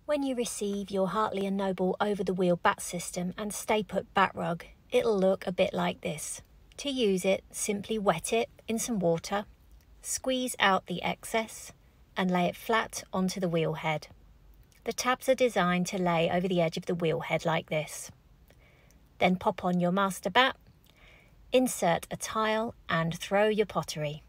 When you receive your Hartley & Noble over-the-wheel Batt system and stay put Batt rug, it'll look a bit like this. To use it, simply wet it in some water, squeeze out the excess and lay it flat onto the wheel head. The tabs are designed to lay over the edge of the wheel head like this. Then pop on your master batt, insert a tile and throw your pottery.